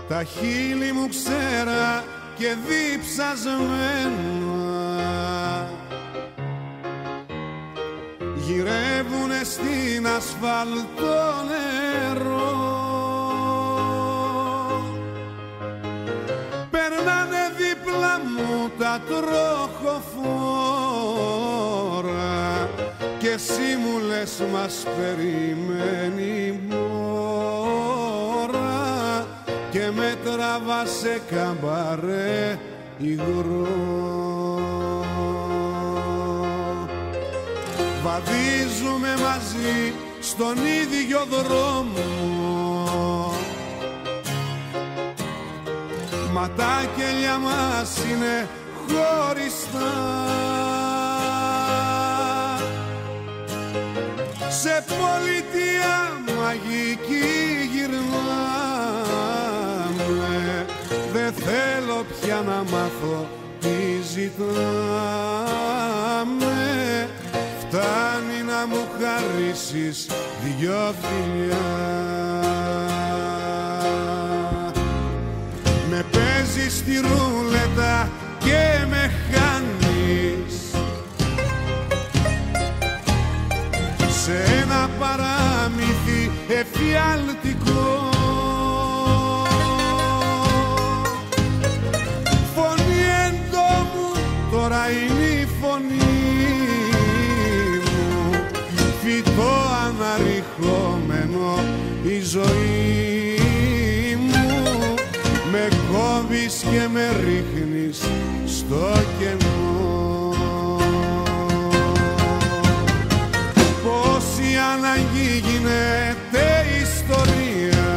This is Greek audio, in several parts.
τα χείλη μου ξέρα και διψασμένα γυρεύουνε στην ασφαλτό νερό. Περνάνε δίπλα μου τα τροχοφόρα και εσύ μου λες μας περιμένει μόρα και με τραβά σε καμπαρέ υγρό. Βαδίζουμε μαζί στον ίδιο δρόμο, μα τα κελιά μας είναι χωριστά. Σε πολιτεία μαγική γυρνάμε, δεν θέλω πια να μάθω τι ζητάμε. Φτάνει να μου χαρίσεις δυο φιλιά. Με παίζεις στη ρούλετα και με χάνεις σε ένα παράμυθι εφιαλτικό. Φωνή εντόμου τώρα είναι η φωνή μου, φυτό αναρριχόμενο η ζωή μου. Με κόβεις και με ρίχνεις στο κενό. Πόση ανάγκη γίνεται ιστορία,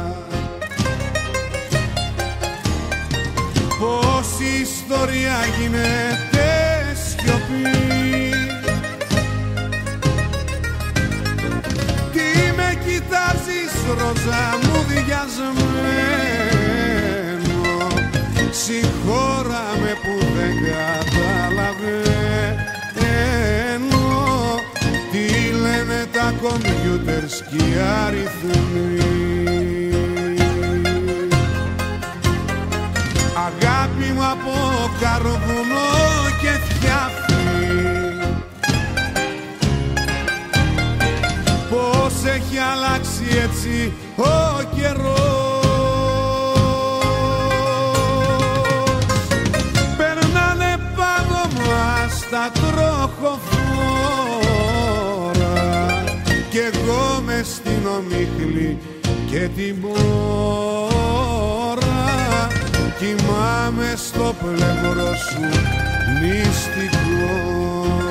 πόση ιστορία γίνεται σιωπή. Τι με κοιτάζεις ρόζα μου διασμένο, συγχώραμε που δεν καταλαβαίνω τι λένε τα κομπιούτερς κι οι αριθμοί. Αγάπη μου από καρβουνό και θιάφι, πώς έχει αλλάξει έτσι ο καιρός. Περνάνε πάνω μας τα τροχοφόρα κι εγώ μες στην ομίχλη και την μπόρα κοιμάμαι στο πλευρό σου νηστικός.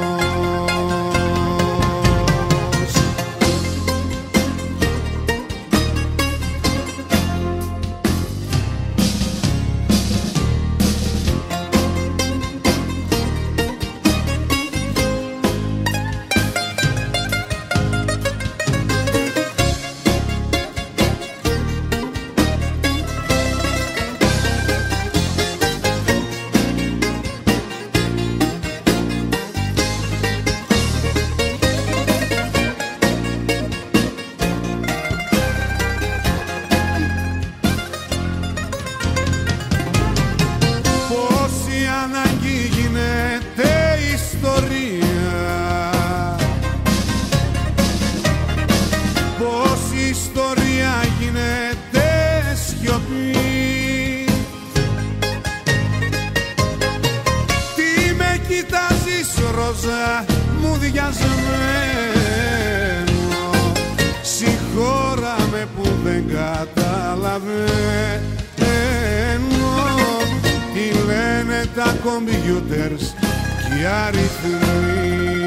Μου διασμένο, συγχώραμε που δεν καταλαβαίνω τι λένε τα κομπιούτερς κι οι αριθμοί.